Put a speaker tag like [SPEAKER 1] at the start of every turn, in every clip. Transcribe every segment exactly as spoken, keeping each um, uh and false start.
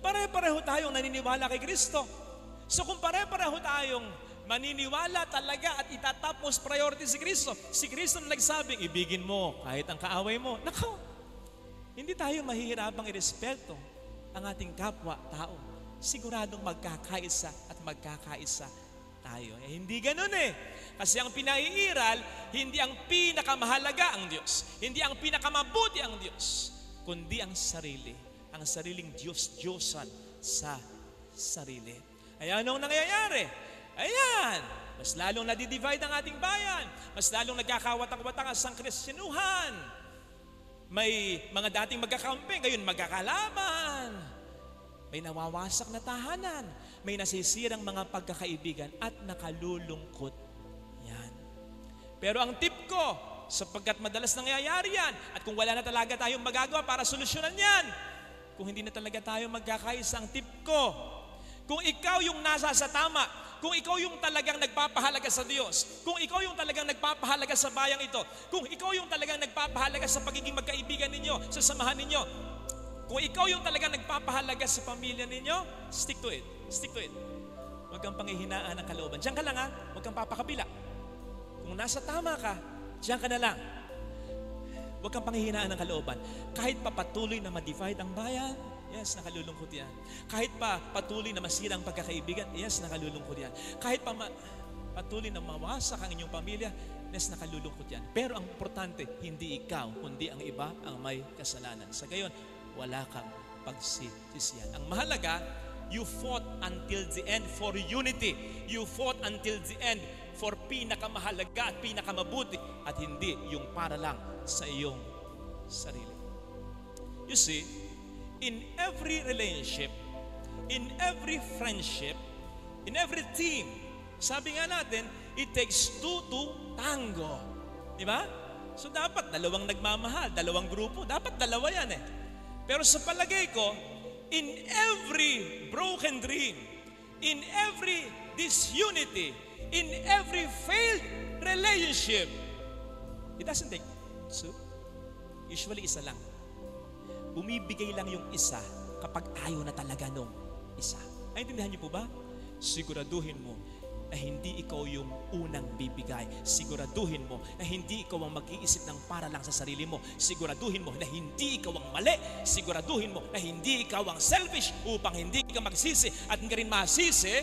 [SPEAKER 1] Pare-pareho tayong naniniwala kay Kristo. So kung pare-pareho tayong maniniwala talaga at itatapos priority si Kristo, si Kristo na nagsabing, ibigin mo kahit ang kaaway mo. Nako, hindi tayo mahihirapang irespeto ang ating kapwa-tao. Siguradong magkakaisa at magkakaisa tayo. Eh, hindi ganun eh. Kasi ang pinaiiral, hindi ang pinakamahalaga ang Diyos. Hindi ang pinakamabuti ang Diyos. Kundi ang sarili. Ang sariling Diyos-Diyosan sa sarili. Ayan ang nangyayari. Ayan. Mas lalong nadidivide ang ating bayan. Mas lalong nagkakawatang-watang ang Kristyanuhan. May mga dating magkakamping, ngayon magkakalaban. May nawawasak na tahanan. May nasisirang mga pagkakaibigan at nakalulungkot yan. Pero ang tip ko, sapagkat madalas nangyayari yan, at kung wala na talaga tayong magagawa para solusyonan yan, kung hindi na talaga tayo magkakaisa, ang tip ko, kung ikaw yung nasa sa tama, kung ikaw yung talagang nagpapahalaga sa Diyos, kung ikaw yung talagang nagpapahalaga sa bayang ito, kung ikaw yung talagang nagpapahalaga sa pagiging magkaibigan ninyo, sa samahan ninyo, kung ikaw yung talagang nagpapahalaga sa pamilya ninyo, stick to it. Stick to it. Huwag kang panghihinaan ng kalooban. Diyan ka lang ha, huwag kang papakabila. Kung nasa tama ka, diyan ka na lang. Huwag kang panghihinaan ng kalooban. Kahit pa patuloy na ma-divide ang bayan, yes, nakalulungkot yan. Kahit pa patuloy na masira ang pagkakaibigan, yes, nakalulungkot yan. Kahit pa ma- patuloy na mawasak ang inyong pamilya, yes, nakalulungkot yan. Pero ang importante, hindi ikaw, kundi ang iba ang may kasalanan. Sa gayon, wala kang pagsisisihan. Ang mahalaga, you fought until the end for unity. You fought until the end for pinakamahalaga at pinakamabuti at hindi yung para lang sa iyong sarili. You see, in every relationship, in every friendship, in every team, sabi nga natin, it takes two to tango. Di ba? So dapat dalawang nagmamahal, dalawang grupo, dapat dalawa yan eh. Pero sa palagay ko, in every broken dream, in every disunity, in every failed relationship, it doesn't take two. Usually isa lang. Bumibigay lang yung isa kapag ayaw na talaga nung isa. Naintindihan niyo po ba? Siguraduhin mo na hindi ikaw yung unang bibigay. Siguraduhin mo na hindi ikaw ang mag-iisip ng para lang sa sarili mo. Siguraduhin mo na hindi ikaw ang mali. Siguraduhin mo na hindi ikaw ang selfish upang hindi ka magsisi at hindi rin masisi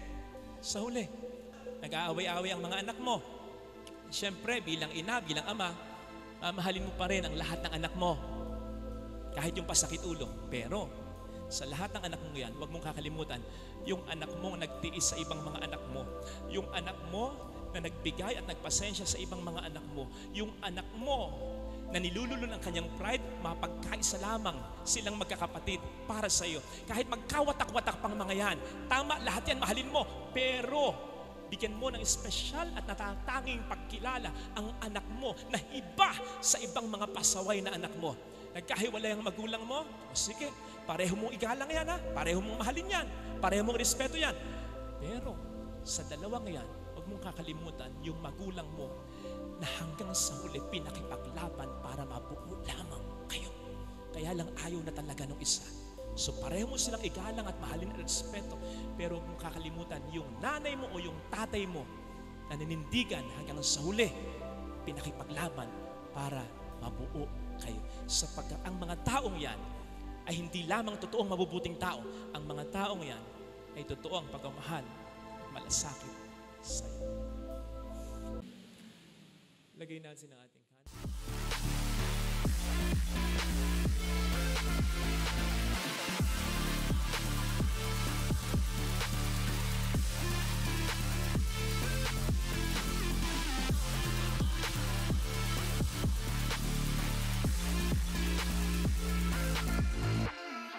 [SPEAKER 1] sa huli. Nag-aaway-aaway ang mga anak mo. Siyempre, bilang ina, bilang ama, mamahalin mo pa rin ang lahat ng anak mo. Kahit yung pasakit ulo. Pero, sa lahat ng anak mo yan, huwag mong kakalimutan, yung anak mo nagtiis sa ibang mga anak mo. Yung anak mo na nagbigay at nagpasensya sa ibang mga anak mo. Yung anak mo na nilululo ng kanyang pride, mapagkaisa lamang silang magkakapatid para sa iyo. Kahit magkawatak-watak pang mga yan, tama, lahat yan mahalin mo. Pero, bigyan mo ng espesyal at natatanging pagkilala ang anak mo na iba sa ibang mga pasaway na anak mo. Nagkahiwalay ang magulang mo, o sige, pareho mong igalang yan ha, pareho mong mahalin yan, pareho mong respeto yan. Pero sa dalawang yan, huwag mong kakalimutan yung magulang mo na hanggang sa huli pinakipaglaban para mabuo lamang kayo. Kaya lang ayaw na talaga ng isa. So pareho mo silang igalang at mahalin at respeto, pero huwag mong kakalimutan yung nanay mo o yung tatay mo na nanindigan hanggang sa huli, pinakipaglaban para mabuo kayo. Sapagkat ang mga taong yan ay hindi lamang totoong mabubuting tao. Ang mga taong yan ay totoong pagmamahal at malasakit sa iyo. Lagay natin ang ating kanta.